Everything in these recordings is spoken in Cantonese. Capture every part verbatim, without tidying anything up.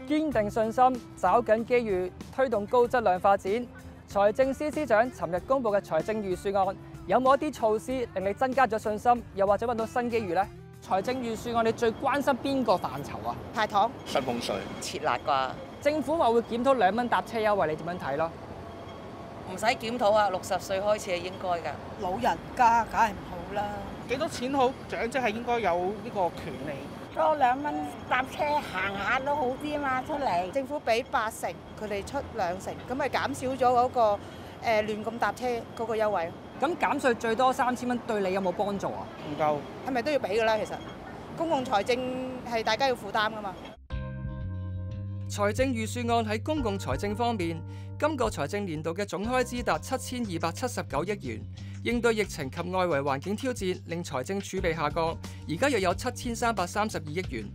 堅定信心，找緊機遇，推動高質量發展。財政司司長尋日公布嘅財政預算案，有冇一啲措施令你增加咗信心，又或者揾到新機遇呢？財政預算案你最關心邊個範疇啊？ 派糖、 薪俸稅、 撤辣啩？ 政府話會檢討兩蚊搭車優惠，你點樣睇咯？ 唔使檢討啊，六十歲開始係應該㗎。 老人家梗係唔好啦。 幾多錢好？長者係應該有呢個權利。 多兩蚊搭車行下都好啲嘛，出嚟。 政府俾八成，佢哋出兩成，咁咪減少咗嗰、嗰個誒、呃、亂咁搭車嗰個優惠咯。 咁減稅最多三千蚊，對你有冇幫助啊？ 唔夠。 係咪都要俾㗎啦？其實公共財政係大家要負擔㗎嘛。 財政預算案喺公共財政方面，今個財政年度嘅總開支達七千二百七十九億元，應對疫情及外圍環境挑戰，令財政儲備下降，而家約有七千三百三十二億元。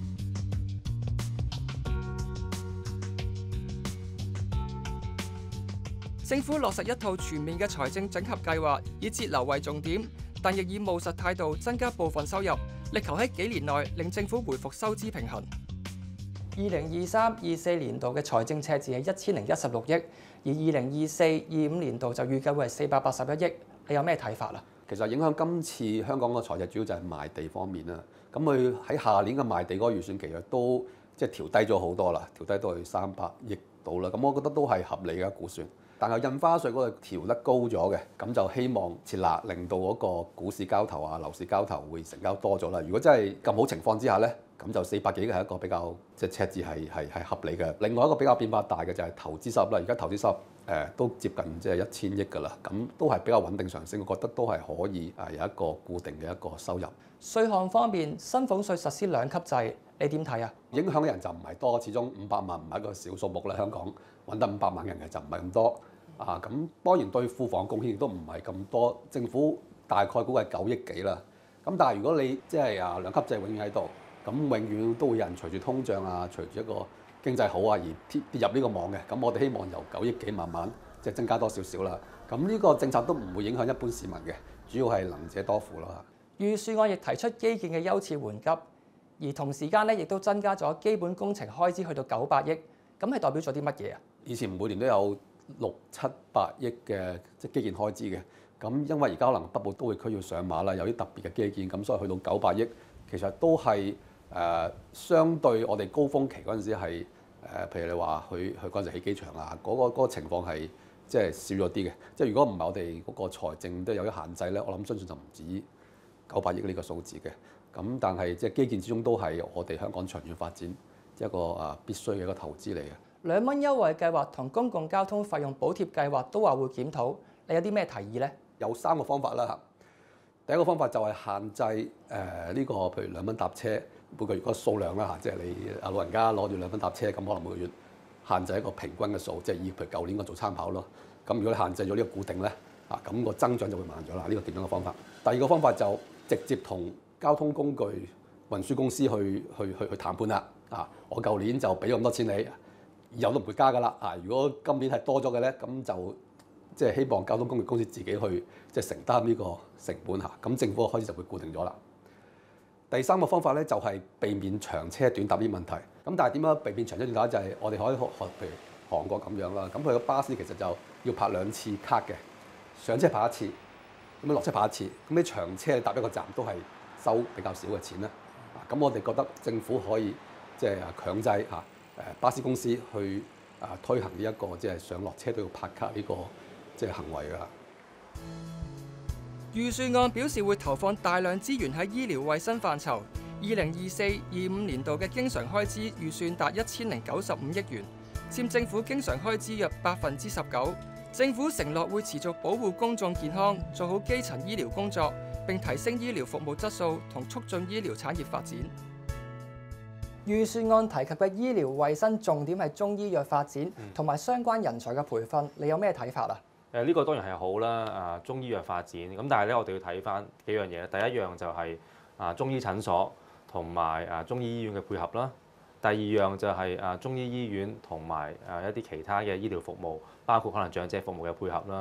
政府落實一套全面嘅財政整合計劃，以節流為重點，但亦以務實態度增加部分收入，力求喺幾年內令政府回復收支平衡。二零二三、二四年度嘅財政赤字係一千零一十六億，而二零二四、二五年度就預計會係四百八十一億。你有咩睇法啊？ 其實影響今次香港嘅財政主要就係賣地方面啦。咁佢喺下年嘅賣地嗰個預算其實都即係調低咗好多啦，調低到去三百億度啦。咁我覺得都係合理嘅估算。但係印花稅嗰個調得高咗嘅，咁就希望設立令到嗰個股市交投啊、樓市交投會成交多咗啦。如果真係咁好情況之下咧，咁就四百幾億係一個比較即係赤字係係係合理嘅。另外一個比較變化大嘅就係投資收入啦。而家投資收入誒、呃、都接近即係一千億㗎啦，咁都係比較穩定上升。我覺得都係可以誒有一個固定嘅一個收入。 稅項方面，薪俸稅實施兩級制，你點睇啊？ 影響嘅人就唔係多，始終五百萬唔係一個小數目啦。香港揾得五百萬人嘅就唔係咁多。啊，咁當然對庫房貢獻亦都唔係咁多，政府大概估計九億幾啦。咁但係如果你即係啊兩級制永遠喺度，咁永遠都會有人隨住通脹啊，隨住一個經濟好啊而跌跌入呢個網嘅。咁我哋希望由九億幾慢慢即係增加多少少啦。咁呢個政策都唔會影響一般市民嘅，主要係能者多付啦。 預算案亦提出基建嘅優次緩急，而同時間咧亦都增加咗基本工程開支去到九百億，咁係代表咗啲乜嘢啊？ 以前每年都有六七百億嘅即係基建開支嘅，咁因為而家可能北部都會區要上馬啦，有啲特別嘅基建，咁所以去到九百億，其實都係誒、呃、相對我哋高峰期嗰陣時係誒、呃，譬如你話去去嗰陣時起機場啊，嗰、嗰個嗰個情況係即係少咗啲嘅。即係如果唔係我哋嗰個財政都有啲限制咧，我諗相信就唔止九百億呢個數字嘅。咁但係即係基建之中都係我哋香港長遠發展一個啊必須嘅一個投資嚟嘅。 兩蚊優惠計劃同公共交通費用補貼計劃都話會檢討，你有啲咩提議呢？ 有三個方法啦。第一個方法就係限制誒呢、呃這個譬如兩蚊搭車每個月嗰個數量啦嚇，即係你啊老人家攞住兩蚊搭車，咁可能每個月限制一個平均嘅數，即係以譬如舊年個做參考咯。咁如果你限制咗呢個固定咧，啊咁個增長就會慢咗啦。呢、這個其中一個方法。第二個方法就直接同交通工具運輸公司去去去去談判啦。啊，我舊年就俾咁多錢你。以後都唔會加㗎啦！啊，如果今年係多咗嘅咧，咁就即係希望交通工具公司自己去即係承擔呢個成本嚇，咁政府嘅開支就會固定咗啦。第三個方法咧就係避免長車短搭呢啲問題。咁但係點樣避免長車短搭？就係我哋可以學學譬如韓國咁樣啦。咁佢嘅巴士其實就要拍兩次卡嘅，上車拍一次，咁樣落車拍一次。咁你長車搭一個站都係收比較少嘅錢啦。啊，咁我哋覺得政府可以即係強制嚇。誒巴士公司去啊推行呢一個即係上落車都要拍卡呢個即係行為㗎。 預算案表示會投放大量資源喺醫療衛生範疇。二零二四、二五年度嘅經常開支預算達一千零九十五億元，佔政府經常開支約百分之十九。政府承諾會持續保護公眾健康，做好基層醫療工作，並提升醫療服務質素同促進醫療產業發展。預算案提及嘅醫療衛生重點係中醫藥發展同埋相關人才嘅培訓，你有咩睇法啊？ 誒呢個當然係好啦，啊中醫藥發展咁，但係咧我哋要睇翻幾樣嘢。第一樣就係啊中醫診所同埋啊中醫醫院嘅配合啦。第二樣就係啊中醫醫院同埋啊一啲其他嘅醫療服務，包括可能長者服務嘅配合啦。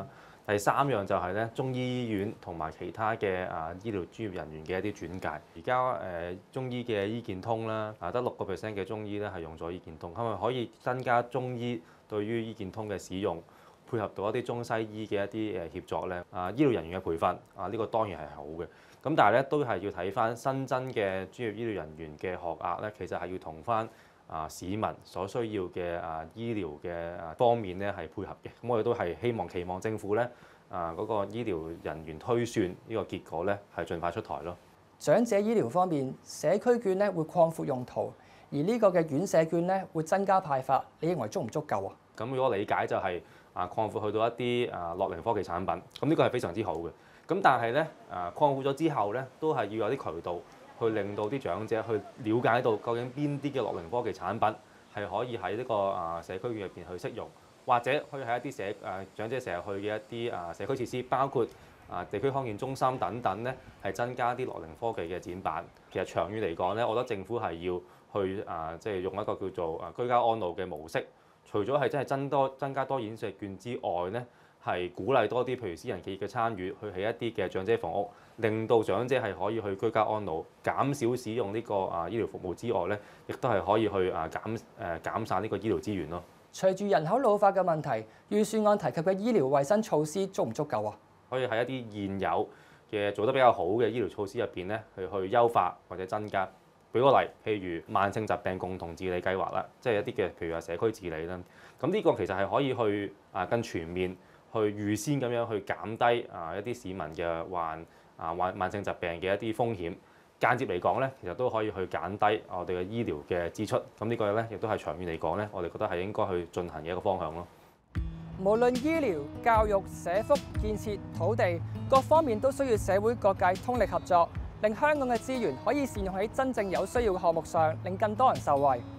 第三樣就係咧中醫醫院同埋其他嘅啊醫療專業人員嘅一啲轉介。而家誒中醫嘅醫健通啦，啊得六個 percent 嘅中醫咧係用咗醫健通，係咪可以增加中醫對於醫健通嘅使用，配合到一啲中西醫嘅一啲誒協作咧？啊醫療人員嘅培訓啊呢個當然係好嘅。咁但係咧都係要睇翻新增嘅專業醫療人員嘅學額咧，其實係要同翻啊市民所需要嘅啊醫療嘅啊方面咧係配合嘅。咁我哋都係希望期望政府咧啊嗰個醫療人員推算呢個結果咧係盡快出台咯。 長者醫療方面，社區券咧會擴闊用途，而呢個嘅院舍券咧會增加派發，你認為足唔足夠啊？ 咁如果理解就係啊擴闊去到一啲啊樂齡科技產品，咁呢個係非常之好嘅。咁但係咧啊擴闊咗之後咧，都係要有啲渠道去令到啲長者去了解到究竟邊啲嘅樂齡科技產品係可以喺呢個啊社區券入邊去適用，或者可以喺一啲社誒長者成日去嘅一啲啊社區設施，包括啊地區康健中心等等咧，係增加啲樂齡科技嘅展板。其實長遠嚟講咧，我覺得政府係要去啊即係用一個叫做啊居家安老嘅模式，除咗係真係增多增加多院舍券之外咧，係鼓勵多啲譬如私人企業嘅參與，去起一啲嘅長者房屋，令到長者係可以去居家安老，減少使用呢個啊醫療服務之外咧，亦都係可以去啊減誒減散呢個醫療資源咯。 隨住人口老化嘅問題，預算案提及嘅醫療衛生措施足唔足夠啊？ 可以喺一啲現有嘅做得比較好嘅醫療措施入邊咧，去去優化或者增加。舉個例，譬如慢性疾病共同治理計劃啦，即係一啲嘅譬如話社區治理啦。咁呢個其實係可以去啊更全面去預先咁樣去減低啊一啲市民嘅患啊患慢性疾病嘅一啲風險。間接嚟講咧，其實都可以去減低我哋嘅醫療嘅支出。咁呢個咧亦都係長遠嚟講咧，我哋覺得係應該去進行嘅一個方向咯。 無論醫療、教育、社福、建設、土地各方面都需要社會各界通力合作，令香港嘅資源可以善用喺真正有需要嘅項目上，令更多人受惠。